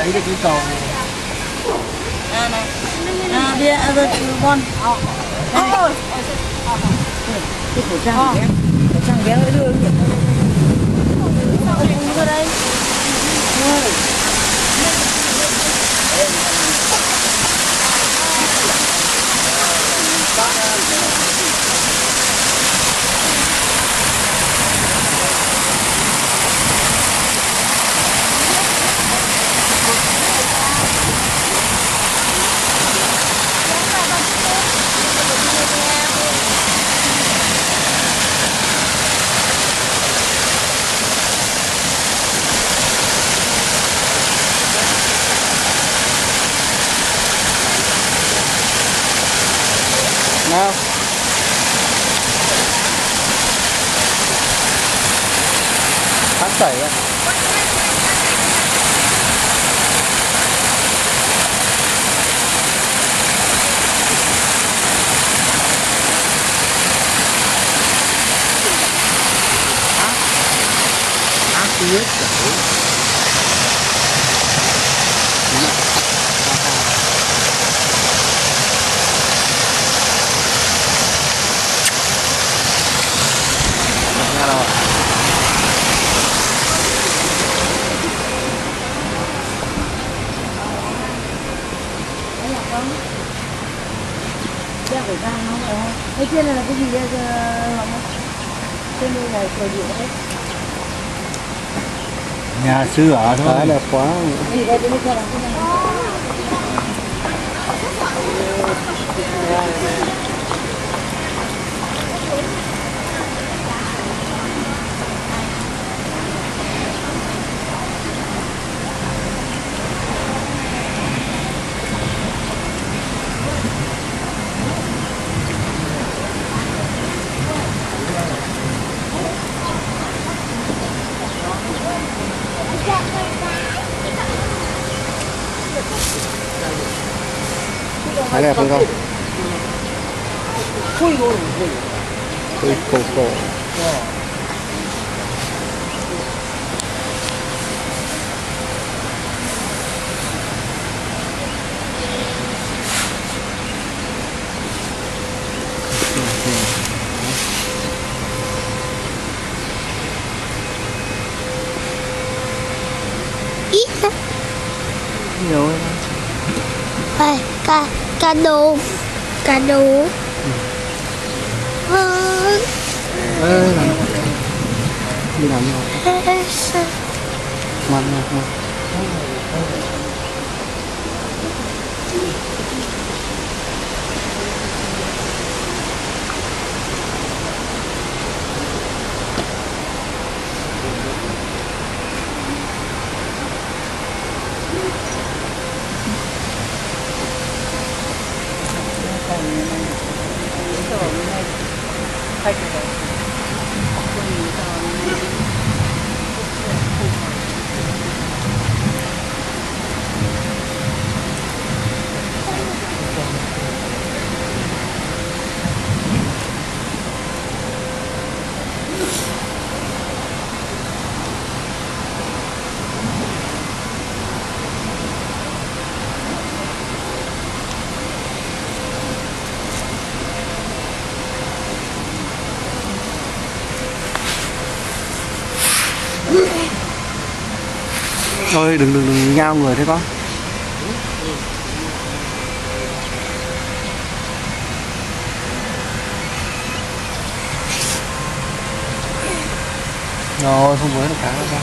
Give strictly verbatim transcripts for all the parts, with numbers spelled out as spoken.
thấy được cái cầu à này à bia à rồi con ôi cái khẩu trang bé khẩu trang bé nữa đưa nhỉ đưa đây nào phát sẩy ạ. Ác tuyết sẩy đeo khẩu trang nó phải không? Cái trên này là cái gì đây? Trên đây là cờ điện đấy. nhà xưa ở thôi. Đấy đẹp quá. Gì đây tôi mới cho làm cái này. Thấy đẹp không không? Khui cổ Khui cổ cổ. Nhiều ấy. Đây, cá, cá đồ, cá đồ. Vâng. Ê, làm đi làm gì? Ngoan ngoan ngoan. Thôi đừng đừng đừng nhao người thế con. Rồi không với được cá đâu con.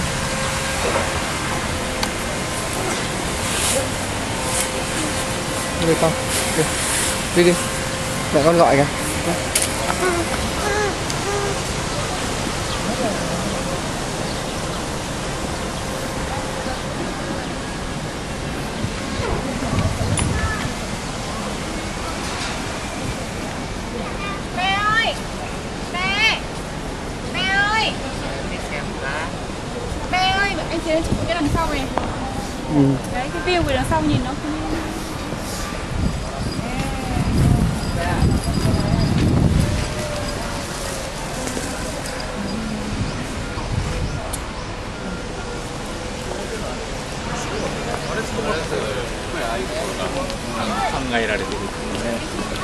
Đi con. Đi. Đi đi. Mẹ con gọi kìa. Anh chế chụp cái đằng sau này. Ừ. Đấy, cái view của đằng sau nhìn nó cũng えられてるっていうね。